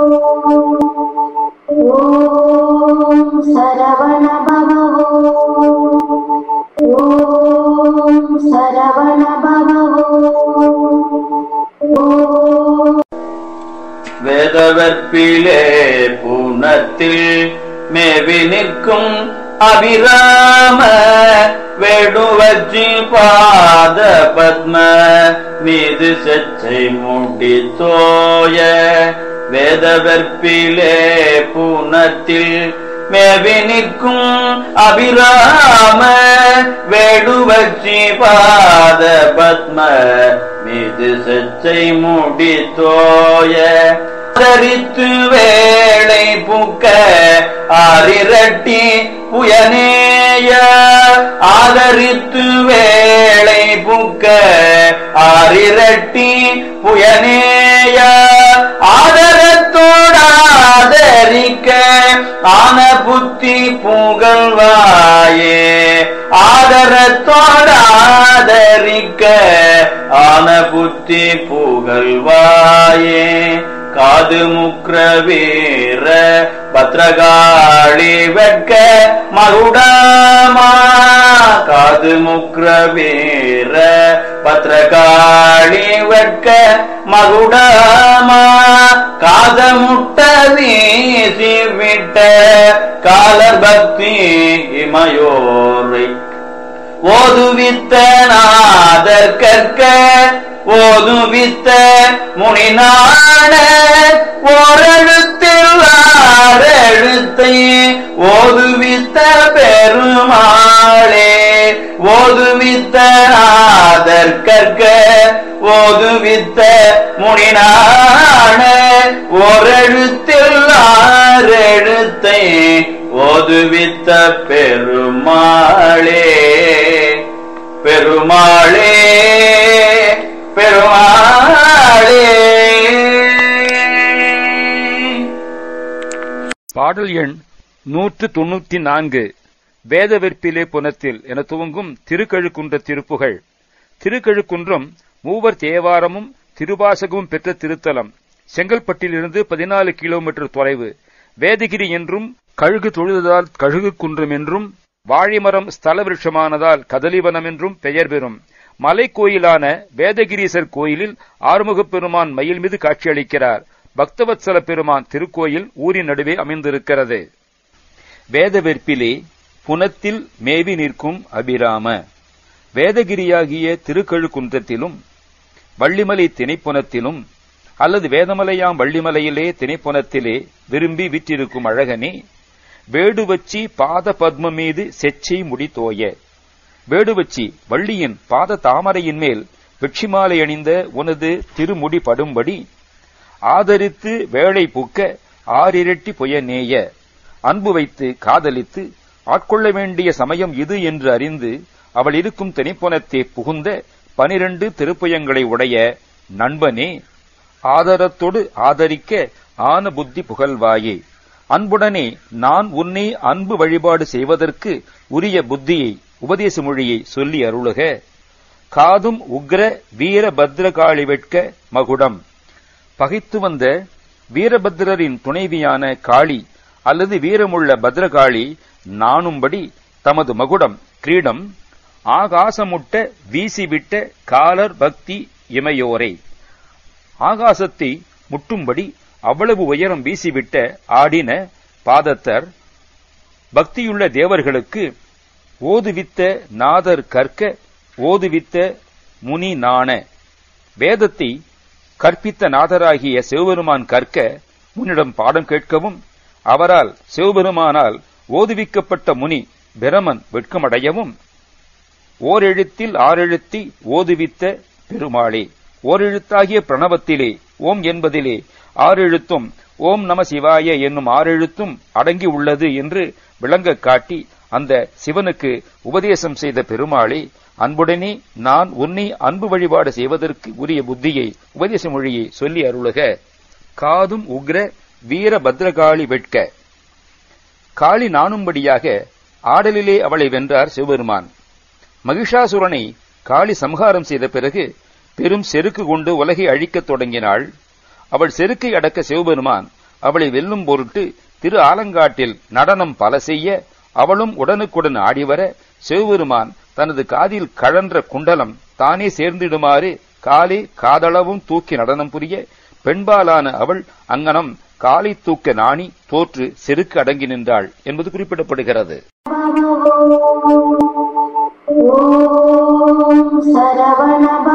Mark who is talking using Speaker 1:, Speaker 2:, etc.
Speaker 1: ஓம் சரவண பவ ஓம் சரவண பவ
Speaker 2: வேதவற்பிலே பூனத்தில் மேவி நிற்கும் அபிராம வேடுவச்சி பாத பத்ம மீது செச்சை முடி தோய வேதவற்பிலே பூனத்தில் மேவி நிற்கும் அபிராம வேடுவச்சி பாத பத்ம மீது செச்சை முடி தோய ஆதரித்து வேளை புக்க ஆரிரட்டி புயனேய ஆதரித்து வேளை புக்க ஆரிரட்டி புயனேய ஆதரத்தோடாதரிக்க ஆன புத்தி புகழ்வாயே ஆதரத்தோடாதரிக்க ஆன புத்தி புகழ்வாயே காது முக்ர வீர பத்ரகாளி வெட்க மகுடமா காது முக்ர வீர பத்ரகாளி வெட்க மகுடமா காத முட்ட வீசி விட்ட காலர் பக்தி இமையோரை ஓதுவித்த நாதர் கற்க ஓதுவித்த முனிநாட ஓரெழுத்தில் ஆறெழுத்தை ஓதுவித்த பெருமாளே ஓதுவித்த நாதர் கற்க ஓதுவித்த முனிநாட ஓரெழுத்தில் ஆறெழுத்தை ஓதுவித்த பெருமாளே பெருமாளே பெருமாளே.
Speaker 3: பாடல் எண் 194. வேதவெற்பிலே புனத்தில் என துவங்கும் திருக்கழுக்குன்ற திருப்புகழ். திருக்கழுக்குன்றம் மூவர் தேவாரமும் திருவாசகமும் பெற்ற திருத்தலம். செங்கல்பட்டிலிருந்து 14 கிலோமீட்டர் தொலைவு. வேதகிரி என்றும் கழுகு தொழுததால் கழுகு குன்றம் என்றும் வாழைமரம் ஸ்தல விருட்சமானதால் கதலிவனம் என்றும் பெயர் பெறும். மலை கோயிலான வேதகிரீசர் கோயிலில் ஆறுமுகப் பெருமான் மயில் மீது காட்சியளிக்கிறார். பக்தவத்சல பெருமான் திருக்கோயில் ஊரின் நடுவே அமைந்திருக்கிறது. வேதவெற்பிலே புனத்தில் மேவி நிற்கும் அபிராம. வேதகிரியாகிய திருக்கழுக்குன்றத்திலும் வள்ளிமலை திணைப்புனத்திலும் அல்லது வேதமலையாம் வள்ளிமலையிலே திணைப்புனத்திலே விரும்பி விற்றிருக்கும் அழகனே, வேடுவச்சி பாத பத்ம மீது செச்சை முடி தோய. வேடுவச்சி வள்ளியின் பாத தாமரையின் மேல் வெட்சிமாலை அணிந்த உனது திருமுடி படும்படி ஆதரித்து வேளை பூக்க ஆறிரட்டி புயநேய. அன்பு வைத்து காதலித்து ஆட்கொள்ள வேண்டிய சமயம் இது என்று அறிந்து அவள் இருக்கும் திணைப்புனத்தே புகுந்த 12 திருப்புயங்களை உடைய நண்பனே, ஆதரத்தோடு ஆதரிக்க ஆன புத்தி புகழ்வாயே. அன்புடனே நான் உன்னை அன்பு வழிபாடு செய்வதற்கு உரிய புத்தியை உபதேச மொழியை சொல்லி அருளுக. காதும் உக்ர வீரபத்ரகாளி வெட்க மகுடம். பகைத்து வந்த வீரபத்ரரின் துணைவியான காளி அல்லது வீரமுள்ள பத்ரகாளி நாணும்படி தமது மகுடம் கிரீடம் ஆகாசமுட்ட வீசிவிட்ட காலர் பக்தி இமையோரை. ஆகாசத்தை முட்டும்படி அவ்வளவு உயரம் வீசிவிட்ட ஆடின பாதத்தர் பக்தியுள்ள தேவர்களுக்கு ஓதுவித்த நாதர் கற்க ஓதுவித்த முனி நாண. வேதத்தை கற்பித்த நாதராகிய சிவபெருமான் கற்க முன்னிடம் பாடம் கேட்கவும் அவரால் சிவபெருமானால் ஓதுவிக்கப்பட்ட முனி பிரமன் வெட்கமடையவும் ஓரெழுத்தில் ஆறெழுத்தி ஓதுவித்த பெருமாளே. ஓரெழுத்தாகிய பிரணவத்திலே ஓம் என்பதிலே ஆறெழுத்தும் ஓம் நம சிவாய என்னும் ஆறெழுத்தும் அடங்கி உள்ளது என்று விளங்க காட்டி அந்த சிவனுக்கு உபதேசம் செய்த பெருமாளே, அன்புடனே நான் உன்னை அன்பு வழிபாடு செய்வதற்கு உரிய புத்தியை உபதேச மொழியை சொல்லி அருளுக. காதும் உக்ர வீரபத்ரகாளி வெட்க. காளி நாணும்படியாக ஆடலிலே அவளை வென்றார் சிவபெருமான். மகிஷாசுரனை காளி சம்ஹாரம் செய்த பிறகு பெரும் செருக்கு கொண்டு உலகை அழிக்கத் தொடங்கினாள். அவள் செருக்கை அடக்க சிவபெருமான் அவளை வெல்லும் பொருட்டு திரு ஆலங்காட்டில் நடனம் பல செய்ய அவளும் உடனுக்குடன் ஆடிவர சிவபெருமான் தனது காதில் கழன்ற குண்டலம் தானே சேர்ந்திடுமாறு காலே காதளவும் தூக்கி நடனம் புரிய பெண்பாலான அவள் அங்கனம் காலை தூக்க நாணி தோற்று செருக்கு அடங்கி நின்றாள் என்பது குறிப்பிடப்படுகிறது.
Speaker 1: ஓம் சரவண